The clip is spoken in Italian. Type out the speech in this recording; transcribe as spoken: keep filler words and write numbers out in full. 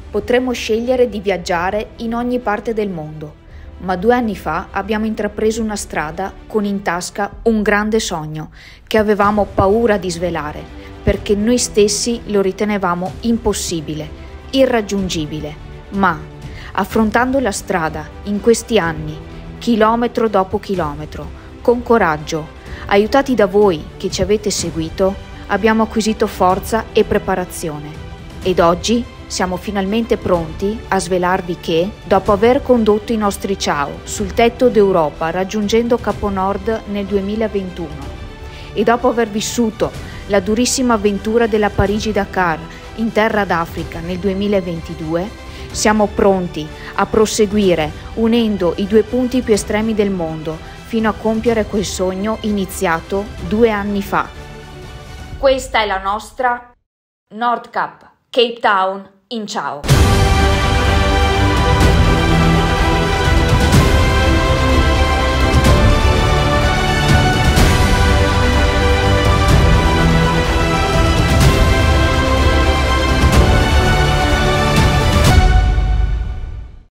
Potremmo scegliere di viaggiare in ogni parte del mondo, ma due anni fa abbiamo intrapreso una strada con in tasca un grande sogno che avevamo paura di svelare, perché noi stessi lo ritenevamo impossibile, irraggiungibile. Ma, affrontando la strada in questi anni, chilometro dopo chilometro, con coraggio, aiutati da voi che ci avete seguito, abbiamo acquisito forza e preparazione. Ed oggi siamo finalmente pronti a svelarvi che, dopo aver condotto i nostri ciao sul tetto d'Europa raggiungendo Capo Nord nel duemilaventuno e dopo aver vissuto la durissima avventura della Parigi-Dakar in terra d'Africa nel duemilaventidue, siamo pronti a proseguire unendo i due punti più estremi del mondo fino a compiere quel sogno iniziato due anni fa. Questa è la nostra Nordkap Cape Town in ciao.